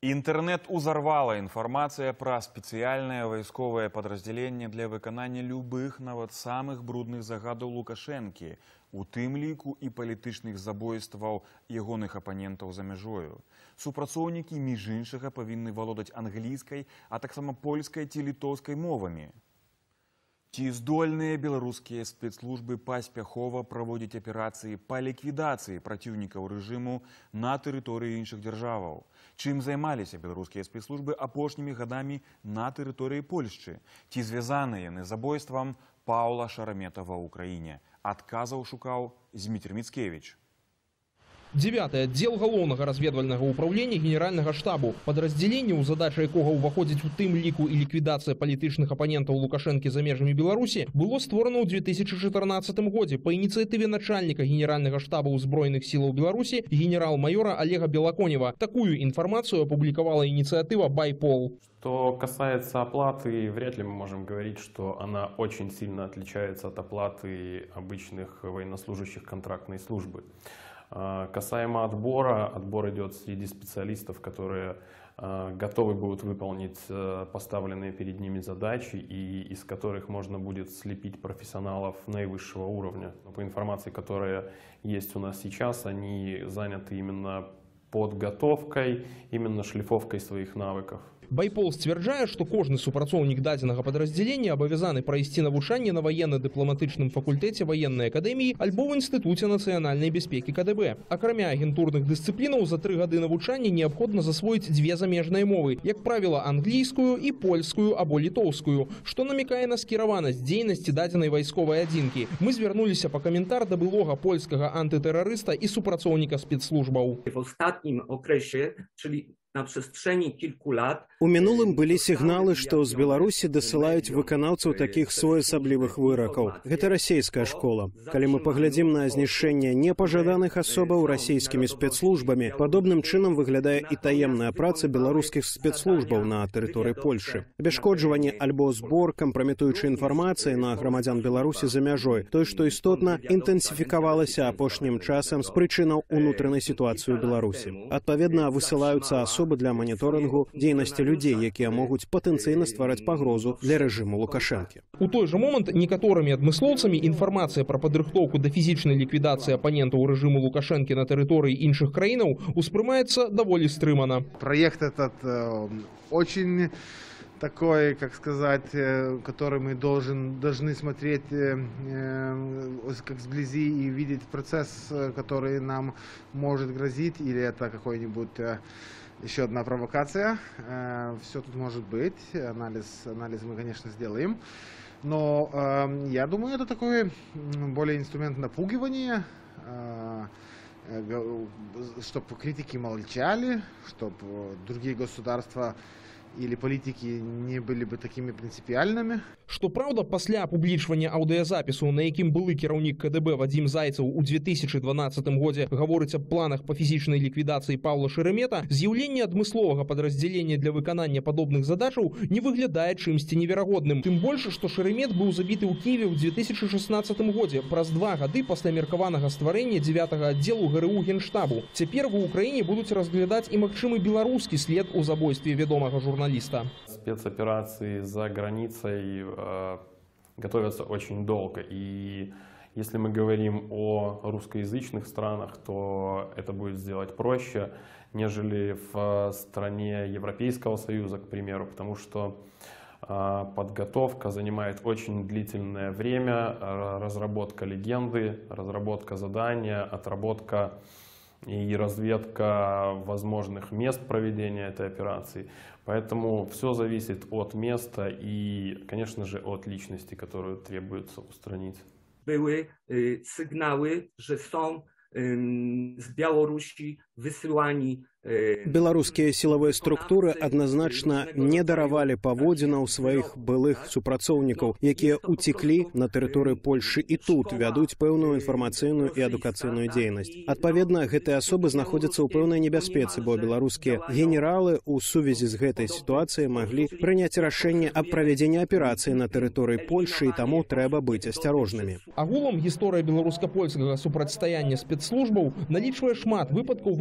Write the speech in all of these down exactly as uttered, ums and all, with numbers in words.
Інтэрнэт узарвала інфармацыя пра спецыяльнае вайсковае падраздзяленне для выканання любых, нават самых брудных загадаў Лукашэнкі, у тым ліку і палітычных забойстваў ягоных апанентаў за мяжою. Супрацоўнікі, між іншага, павінны валодаць англійскай, а таксама польскай ці літоўскай мовамі. Ці здольныя беларускія спецслужбы паспяхова праводзіць аперацыі па ліквідацыі праціўнікаў рэжыму на тэрыторыі іншых дзяржаваў? Чым займаліся беларускія спецслужбы апошнімі гадамі на тэрыторыі Польшчы? Ці звязаныя яны з забойствам Паўла Шараметава ў краіне? Адказаў шукаў Зміцер Міцкевіч. Девятый отдел галоўнага разведвальнага ўправлення генеральнага штабу. Падраздзяленне, у задача якога ўваходзіць у тым ліку і ліквідацыя палітычных апанентаў Лукашэнкі за межамі Беларусі, было створана ў две тысячи чатырнаццатым годзе па ініцыятыве начальніка генеральнага штаба ўзброеных сілаў Беларусі генерал-майора Олега Белаконева. Такую информацию опубликовала инициатива Байпол. Что касается оплаты, вряд ли мы можем говорить, что она очень сильно отличается от оплаты обычных военнослужащих контрактной службы. Касаемо отбора, отбор идет среди специалистов, которые готовы будут выполнить поставленные перед ними задачи и из которых можно будет слепить профессионалов наивысшего уровня. По информации, которая есть у нас сейчас, они заняты именно подготовкой, именно шлифовкой своих навыков. Байпол сцвярджае, што кожны супрацоўнік дадзенага падраздзялення абавязаны прайсці навучанне на военно-дыпламатычным факультэце военной акадэміі альбо ў інстытуце нацыянальнай бяспекі ка дэ бэ. Акрамя агентурных дысцыплінаў, за тры гады навучання неабходна засвоіць дзве замежныя мовы, як правіла, англійскую і польскую або літоўскую, што намікае на скіраванасць дзейнасці дадзенай вайсковай адзінкі. Мы звярнуліся па каментар да былога польскага антытэрарыста і супрацоўніка спецслужбаў. В ostatnim okresie, czyli na przestrzeni kilku lat. У мінулым былі сігналы, што з Беларусі дасылаюць выканаўцаў такіх своеасаблівых выракаў. Гэта расійская школа. Калі мы паглядзім на знішчэнне непажаданых асобаў расійскімі спецслужбамі, падобным чынам выглядае і таемная праца беларускіх спецслужбаў на тэрыторыі Польшы. Абясшкоджванне альбо збор кампраметуючай інфармацыі на грамадзян Беларусі за мяжой, той, што істотна інтэнсіфікавалася апошнім часам з прычынаў унутранай сітуацыі ў Беларусі. Адпаведна, высылаюцца асобы для маніторынгу дзейнасці людей, якія могуць патэнцыйна ствараць пагрозу для рэжыму Лукашэнкі. У той жа момант некаторымі адмыслоўцамі інфармацыя пра падрыхтоўку да фізічнай ліквідацыі апанентаў рэжыму Лукашэнкі на тэрыторыі іншых краінаў успрымаецца даволі стрымана. Проект этот э, очень такой, как сказать, э, который мы должен, должны смотреть э, э, как сблизи и видеть процесс, который нам может грозить, или это какой-нибудь э, еще одна провокация. Э, все тут может быть, анализ, анализ мы, конечно, сделаем. Но э, я думаю, это такой более инструмент напугивания, э, э, чтобы критики молчали, чтобы другие государства или политики не были бы такими принципиальными. Што праўда, пасля апублічвання аўдыязапісу, на якім былы кіраўнік ка дэ бэ Вадзім Зайцаў у две тысячи дванаццатым годзе гаворыць аб планах па фізічнай ліквідацыі Паўла Шарамета, з'яўленне адмысловага падраздзялення для выканання падобных задачаў не выглядае чымсьці неверагодным. Тым больш, што Шарамет быў забіты ў Кіеве ў две тысячи шаснаццатым годзе, праз два гады пасля меркаванага стварэння дзявятага аддзелу гэ рэ у Генштабу. Цяпер ва ўкраіне будуць разглядаць і магчымы беларускі след у забойстве вядомага журналіста. Спецоперации за границей э, готовятся очень долго. И если мы говорим о русскоязычных странах, то это будет сделать проще, нежели в стране Европейского Союза, к примеру, потому что э, подготовка занимает очень длительное время, э, разработка легенды, разработка задания, отработка и разведка возможных мест проведения этой операции. Поэтому все зависит от места и, конечно же, от личности, которую требуется устранить. Były sygnały, że są z Białorusi wysyłani. Беларускія сілавыя структуры адназначна не даравалі паводзінаў сваіх былых супрацоўнікаў, якія ўцеклі на тэрыторыі Польшы і тут вядуць пэўную інфармацыйную і адукацыйную дзейнасць. Адпаведна, гэтыя асобы знаходзяцца ў пэўнай небяспецы, бо беларускія генералы ў сувязі з гэтай сітуацыяй маглі прыняць рашэнне аб правядзенні аперацыі на тэрыторыі Польшы, і таму трэба быць асцярожнымі. Агулам гісторыя беларуска-польскага супрацьстаяння спецслужбаў налічвае шмат выпадкаў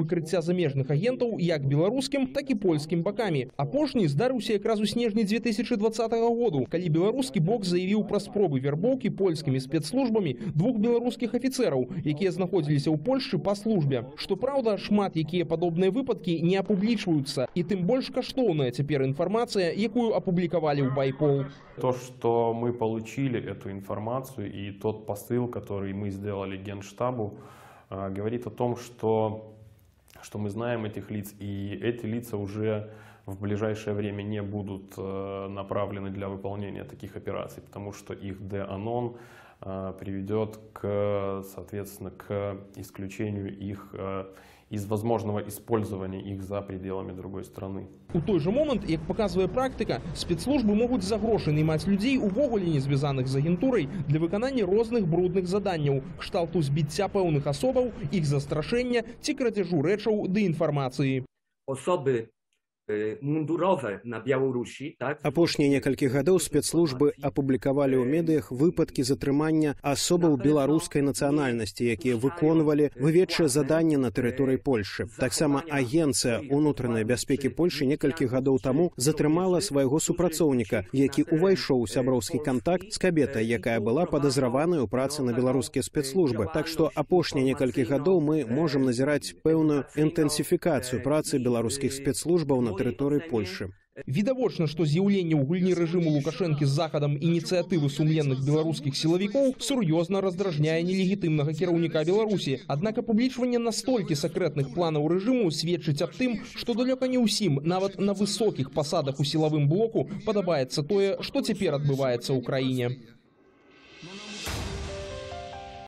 выкрыцця замежных агентаў як беларускім, так і польскім бакамі. Апошні здарыўся якраз у снежні две тысячи двадцатого году, калі беларускі бок заявіў пра спробы вербоўкі польскімі спецслужбамі двух беларускіх афіцэраў, якія знаходзіліся ў Польшчы па службе. Што праўда, шмат якія падобныя выпадкі не апублічваюцца, і тым больш каштоўная цяпер інфармацыя, якую апублікавалі ў Байпол. То, что мы получили эту информацию и тот посыл, который мы сделали Генштабу, говорит о том, что, что мы знаем этих лиц, и эти лица уже в ближайшее время не будут направлены для выполнения таких операций, потому что их деанон приведет к, соответственно, к исключению их из возможного использования их за пределами другой страны. У той же момент, як показывае практика, спецслужбы могут за грошы наймаць людзей увогуле не звязаных з агентурай для выканання розных брудных заданняў, кшталту збіцця пэўных асобаў, іх застрашэння ці крадзяжу рэчаў ды інфармацыі. Особы mundurowe na Białorusi, tak? Апошнія некалькі гадоў спецслужбы апублікавалі ў медыях выпадкі затрымання асобаў беларускай нацыянальнасці, якія выконвалі выведчыя заданні на тэрыторыі Польшчы. Таксама агенцыя ўнутранай бяспекі Польшчы некалькі гадоў таму затрымала свайго супрацоўніка, які ўвайшоў у сяброўскі кантакт з кабетай, якая была падазраваная ў працы на беларускія спецслужбы. Так што апошнія некалькі гадоў мы можам назіраць пэўную інтэнсіфікацыю працы беларускіх спецслужбаў на тэрыторыі Польшчы. Відавочна, што з'яўленне ў гульні рэжыму Лукашэнкі з захадам ініцыятывы сумленных беларускіх сілавікоў сур'ёзна раздражняе нелегітымнага кіраўніка Беларусі. Аднак апублічванне настолькі сакрэтных планаў рэжыму сведчыць аб тым, што далёка не ўсім, нават на высокіх пасадах у сілавым блоку, падабаецца тое, што цяпер адбываецца ў краіне.